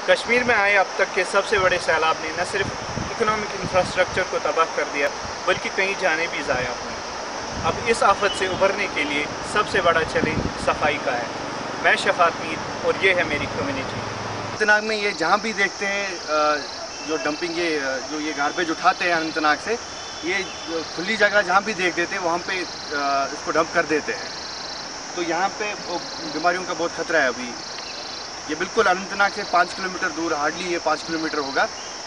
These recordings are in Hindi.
कश्मीर में आए अब तक के सबसे बड़े सैलाब ने न सिर्फ इकोनॉमिक इंफ्रास्ट्रक्चर को तबाह कर दिया बल्कि कई जानें भी ज़ाया हुई। अब इस आफत से उभरने के लिए सबसे बड़ा चैलेंज सफाई का है। मैं शफात मीर और ये है मेरी कम्युनिटी। अनंतनाग में ये जहाँ भी देखते हैं जो डंपिंग जो ये गार्बेज उठाते हैं अनंतनाग से, ये खुली जगह जहाँ भी देख देते हैं वहाँ पे इसको डंप कर देते हैं। तो यहाँ पे बीमारियों का बहुत खतरा है अभी। ये बिल्कुल अनंतनाग से 5 किलोमीटर दूर, हार्डली ये 5 किलोमीटर होगा,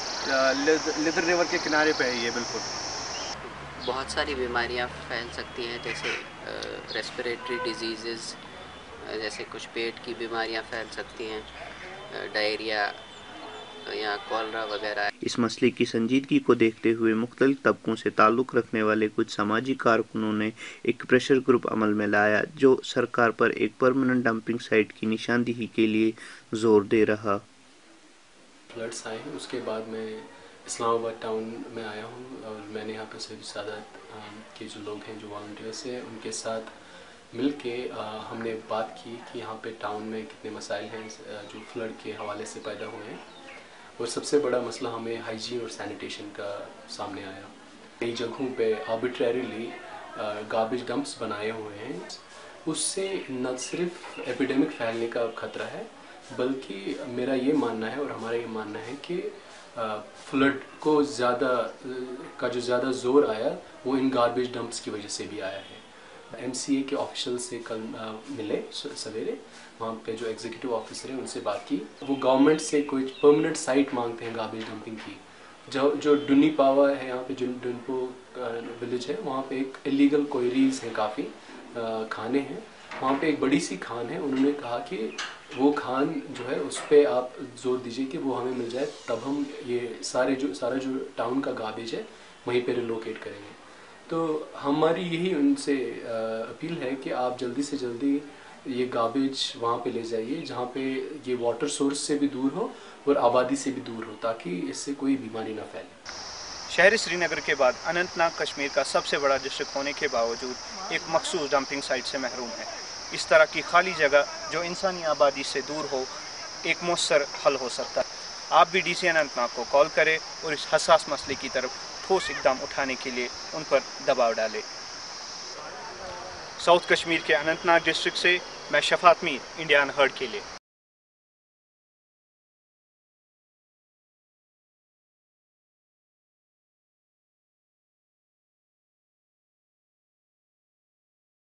लिदर रिवर के किनारे पे है ये बिल्कुल। बहुत सारी बीमारियां फैल सकती हैं, जैसे रेस्पिरेटरी डिजीज़, जैसे कुछ पेट की बीमारियां फैल सकती हैं, डायरिया या कॉलरा वगैरह। इस मसले की संजीदगी को देखते हुए मुख्तलिफ तबकों से ताल्लुक़ रखने वाले कुछ समाजी कारकुनों ने एक प्रेशर ग्रुप अमल में लाया जो सरकार पर एक परमानेंट डंपिंग साइट की निशानदेही के लिए जोर दे रहा। फ्लड्स आए हैं, उसके बाद मैं इस्लामाबाद टाउन में आया हूँ और मैंने यहाँ पर सभी सादात के जो लोग हैं, जो वॉलंटियर्स हैं, उनके साथ मिल के हमने बात की कि यहाँ पे टाउन में कितने मसाइल हैं जो फ्लड के हवाले से पैदा हुए हैं। और सबसे बड़ा मसला हमें हाइजीन और सैनिटेशन का सामने आया। कई जगहों पे आर्बिट्रेरीली गार्बेज डंप्स बनाए हुए हैं, उससे न सिर्फ एपिडेमिक फैलने का खतरा है, बल्कि मेरा ये मानना है और हमारा ये मानना है कि फ्लड को जो ज़्यादा ज़ोर आया वो इन गार्बेज डंप्स की वजह से भी आया है। MCA के ऑफिशियल से कल मिले सवेरे, वहाँ पे जो एग्जीक्यूटिव ऑफिसर हैं उनसे बात की। वो गवर्नमेंट से कोई परमानेंट साइट मांगते हैं गार्बेज डंपिंग की। जो डुनी पावा है, यहाँ पे जो डुनपो विलेज है, वहाँ पे एक इलीगल क्वारीज हैं, काफ़ी खाने हैं। वहाँ पे एक बड़ी सी खान है। उन्होंने कहा कि वो खान जो है उस पर आप जोर दीजिए कि वो हमें मिल जाए, तब हम ये सारा जो टाउन का गार्बेज है वहीं पे रिलोकेट करेंगे। तो हमारी यही उनसे अपील है कि आप जल्दी से जल्दी ये गार्बेज वहाँ पे ले जाइए जहाँ पे ये वाटर सोर्स से भी दूर हो और आबादी से भी दूर हो, ताकि इससे कोई बीमारी ना फैले। शहर श्रीनगर के बाद अनंतनाग कश्मीर का सबसे बड़ा डिस्ट्रिक्ट होने के बावजूद एक मखसूस डंपिंग साइट से महरूम है। इस तरह की खाली जगह जो इंसानी आबादी से दूर हो, एक मौसर हल हो सकता है। आप भी DC अनंतनाग को कॉल करें और इस हसास मसले की तरफ ठोस इकदाम उठाने के लिए उन पर दबाव डालें। साउथ कश्मीर के अनंतनाग डिस्ट्रिक्ट से मैं शफात मीर, इंडिया अनहर्ड के लिए।